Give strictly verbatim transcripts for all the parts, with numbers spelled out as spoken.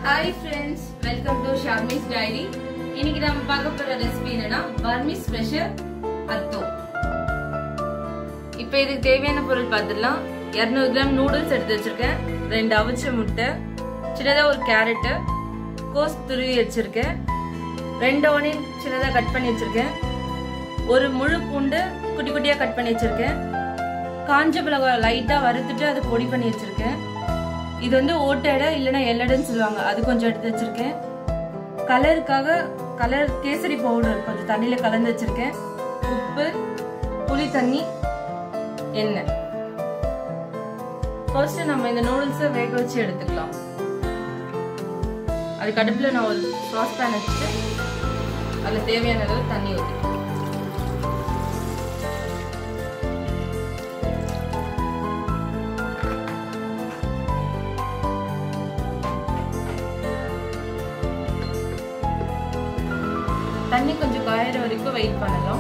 Hi friends, welcome to Sharmi's Diary. இன்னைக்கு நாம பார்க்க போற ரெசிபி என்னன்னா பர்மீஸ் ஸ்பெஷல் அத்தோ. இப்போ இதுக்கு தேவையான பொருள் பார்த்துடலாம். இருநூறு கிராம் நூடுல்ஸ் எடுத்து வச்சிருக்கேன், ரெண்டு அவிச்ச முட்டை, சின்னதா ஒரு கேரட், கோஸ் துருவி வச்சிருக்கேன், ரெண்டு ஆனியன் சின்னதா கட் பண்ணி வச்சிருக்கேன், ஒரு முழு பூண்டு குட்டி குட்டியா கட் பண்ணி வச்சிருக்கேன், காஞ்ச மிளகாய் லைட்டா வறுத்துட்டு அதை பொடி பண்ணி வச்சிருக்கேன். இது வந்து ஓட்டடை இல்லைன்னா எல்லடைன்னு சொல்லுவாங்க, அது கொஞ்சம் எடுத்து வச்சிருக்கேன். கலருக்காக கலர் கேசரி பவுடர் கொஞ்சம் தண்ணியில கலந்து வச்சிருக்கேன், உப்பு, புளி தண்ணி, எண்ணெய். ஃபர்ஸ்ட் நம்ம இந்த நூடுல்ஸை வேக வச்சு எடுத்துக்கலாம். அதுக்கு அடுப்புல நான் ஒரு சாஸ் பேன் வச்சுட்டு அதுல தேவையான அளவு தண்ணி ஊற்றிக்கலாம். தண்ணி கொஞ்சம் காயிற வரைக்கும் வெயிட் பண்ணலாம்.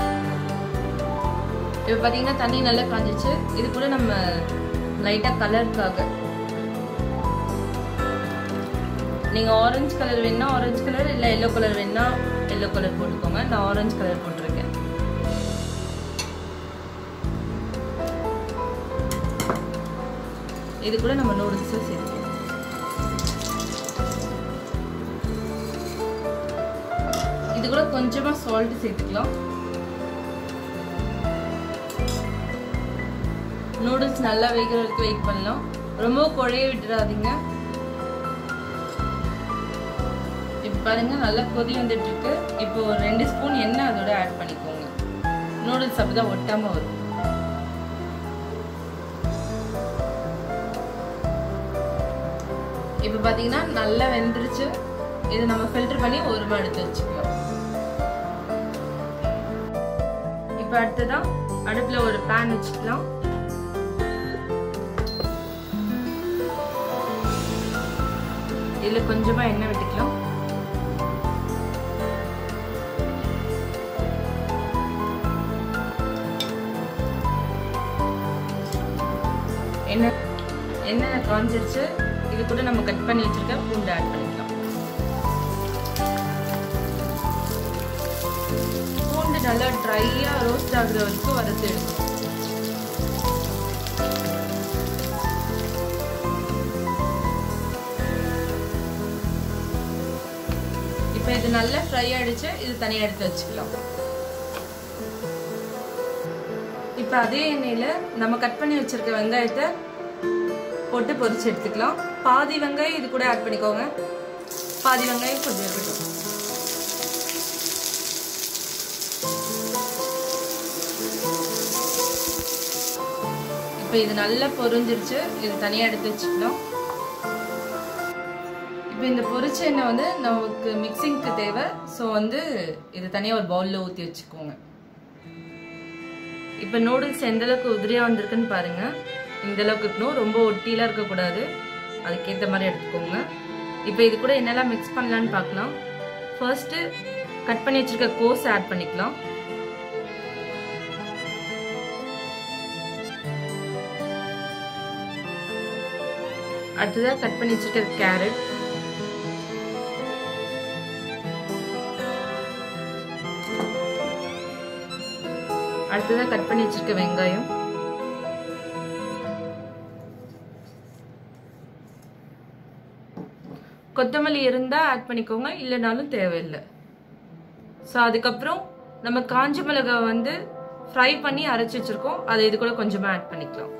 இப்போ பார்த்தீங்கன்னா தண்ணி நல்லா காஞ்சிச்சு. இது கூட நம்ம லைட்டாக கலருக்காக நீங்கள் ஆரஞ்சு கலர் வேணா ஆரஞ்சு கலர் இல்லை எல்லோ கலர் வேணா எல்லோ கலர் போட்டுக்கோங்க. நான் ஆரஞ்சு கலர் போட்டிருக்கேன். இது கூட நம்ம நூடுல்ஸை சேர்த்துக்கலாம். இது கூட கொஞ்சமா சால்ட் சேர்த்துக்கலாம். நூடுல்ஸ் நல்லா வேகிற வரைக்கும் வெயிட் பண்ணலாம். ரொம்ப குழைய விட்டுறாதீங்க. இப்போ பாருங்க நல்லா கொதி வந்துட்டு இருக்கு. இப்போ ஒரு ரெண்டு ஸ்பூன் எண்ணெய் அதோட ஆட் பண்ணிக்கோங்க. நூடுல்ஸ் அப்பதான் ஒட்டாம வரும். இப்போ பாத்தீங்கன்னா நல்லா வெந்துருச்சு. இது நம்ம ஃபில்டர் பண்ணி ஒரு மணி எடுத்து வச்சுக்கலாம். இப்போ அடுத்ததான் அடுப்புல ஒரு பேன் வச்சுக்கலாம். இதுல கொஞ்சமா எண்ணெய் விட்டுக்கலாம். எண்ணெய் எண்ணெய் காஞ்சிருச்சு. இது கூட நம்ம கட் பண்ணி வச்சிருக்க பூண்டு ஆட் பண்ணிக்கலாம். நல்லா ட்ரையா ரோஸ்ட் ஆகுற வரைக்கும் வறுத்து எடுக்கணும். இப்ப இது நல்லா ஃப்ரை ஆயிடுச்சு. இது தனியா எடுத்து வச்சுக்கலாம். இப்ப அதே எண்ணெயில நம்ம கட் பண்ணி வச்சிருக்க வெங்காயத்தை போட்டு பொரிச்சு எடுத்துக்கலாம். பாதி வெங்காயம் இது கூட ஆட் பண்ணிக்கோங்க. பாதி வெங்காயம் கொஞ்சம் இருக்கட்டும். இப்போ இது நல்லா பொரிஞ்சிருச்சு. இது தனியாக எடுத்து வச்சுக்கலாம். இப்போ இந்த பொரிச்ச எண்ணெய் வந்து நமக்கு மிக்சிங்க்கு தேவை. ஸோ வந்து இது தனியாக ஒரு பவுலில் ஊற்றி வச்சுக்கோங்க. இப்போ நூடுல்ஸ் எந்த அளவுக்கு உதிரியாக வந்திருக்குன்னு பாருங்க. இந்த அளவுக்கு இருக்கணும், ரொம்ப ஒட்டிலாம் இருக்கக்கூடாது. அதுக்கேற்ற மாதிரி எடுத்துக்கோங்க. இப்போ இது கூட என்னெல்லாம் மிக்ஸ் பண்ணலான்னு பார்க்கலாம். ஃபர்ஸ்ட் கட் பண்ணி வச்சிருக்க கோஸ் ஆட் பண்ணிக்கலாம். அடுத்ததா கட் பண்ணி வச்சிருக்க கேரட், அடுத்ததா கட் பண்ணி வச்சிருக்க வெங்காயம், கொத்தமல்லி இருந்தா ஆட் பண்ணிக்கோங்க, இல்லைனாலும் தேவையில்லை. ஸோ அதுக்கப்புறம் நம்ம காஞ்ச மிளகாய் வந்து ஃப்ரை பண்ணி அரைச்சி வச்சிருக்கோம், அதை இது கூட கொஞ்சமா ஆட் பண்ணிக்கலாம்.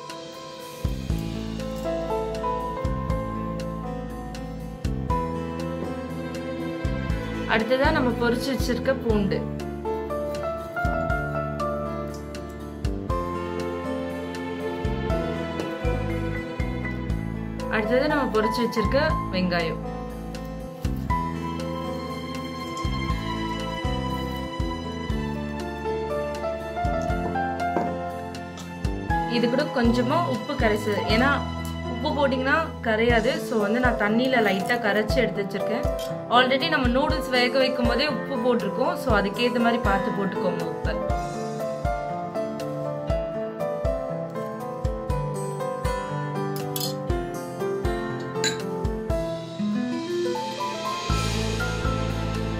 அடுத்ததா நம்ம பொரிச்சு வச்சிருக்க பூண்டு, அடுத்தது நம்ம பொரிச்சு வச்சிருக்க வெங்காயம், இது கூட கொஞ்சமா உப்பு கரைசு. ஏன்னா உப்பு போட்டிங்கன்னா கரையாது. ஸோ வந்து நான் தண்ணியில் லைட்டாக கரைச்சி எடுத்து வச்சிருக்கேன். ஆல்ரெடி நம்ம நூடுல்ஸ் வேக வைக்கும் போதே உப்பு போட்டிருக்கோம். ஸோ அதுக்கேற்ற மாதிரி பார்த்து போட்டுக்கோங்க உப்பு.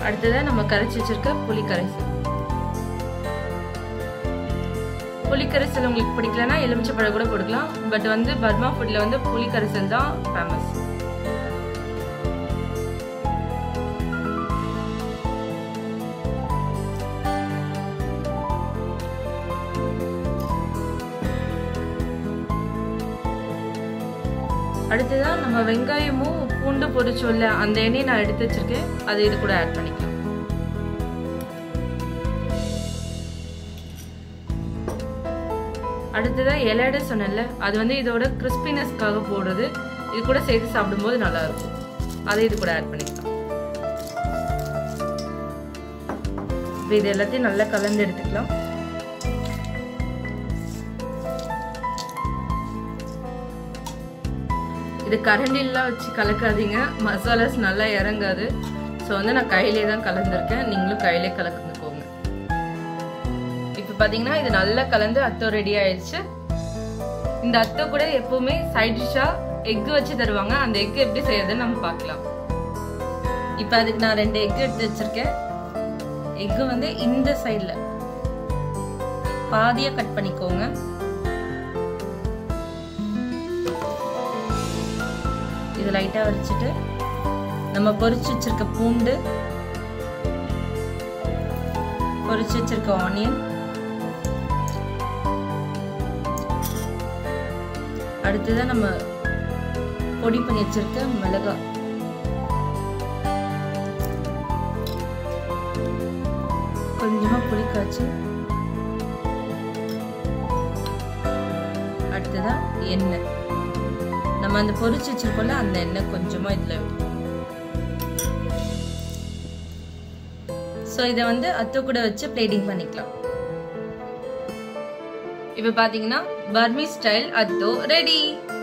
அடுத்ததா நம்ம கரைச்சி வச்சிருக்க புளி கரைசல். புளி கரைசல் உங்களுக்கு பிடிக்கலன்னா எலுமிச்சை பழம் கூட போட்டுக்கலாம். பட் வந்து பர்மா ஃபுட்ல வந்து புளி கரைசல் தான் ஃபேமஸ். அடுத்ததான் நம்ம வெங்காயமும் பூண்டு பொரிச்சோல்ல அந்த எண்ணெயை நான் எடுத்து வச்சிருக்கேன், அதை இது கூட ஆட் பண்ணிக்கலாம். அடுத்ததான் இலையடை சொன்னேன்ல, அது வந்து இதோட கிறிஸ்பினஸ்க்காக போடுறது. இது கூட சேர்த்து சாப்பிடும்போது நல்லா இருக்கும். அதை இது கூட ஆட் பண்ணிக்கலாம். இது எல்லாத்தையும் நல்லா கலந்து எடுத்துக்கலாம். இது கரண்டிலாம் வச்சு கலக்காதீங்க, மசாலாஸ் நல்லா இறங்காது. ஸோ வந்து நான் கையிலே தான் கலந்துருக்கேன், நீங்களும் கையிலே கலந்துக்கோங்க. இப்போ பார்த்தீங்கன்னா இது நல்லா கலந்து அத்தோ ரெடி ஆயிடுச்சு. இந்த அத்தோ கூட எப்பவுமே சைட் டிஷ்ஷாக எக்கு வச்சு தருவாங்க. அந்த எக்கு எப்படி செய்யறதுன்னு நம்ம பார்க்கலாம். இப்போ அதுக்கு நான் ரெண்டு எக்கு எடுத்து வச்சிருக்கேன். எக்கு வந்து இந்த சைடில் பாதியாக கட் பண்ணிக்கோங்க. இது லைட்டா வச்சுட்டு நம்ம பொரிச்சு வச்சிருக்க பூண்டு, பொரிச்சு வச்சிருக்க ஆனியன், அடுத்ததான் நம்ம பொடி பண்ணி வச்சிருக்க மிளகாய், கொஞ்சமா புளி காய்ச்சி, அடுத்ததான் எண்ணெய். நம்ம அந்த பொரிச்சு வச்சிருக்கோம்ல அந்த எண்ணெய் கொஞ்சமா இதுல. சோ இத வந்து அத்தோ கூட வச்சு பிளேட்டிங் பண்ணிக்கலாம். இப்போ பாத்தீங்கன்னா பர்மீஸ் ஸ்டைல் அத்தோ ரெடி.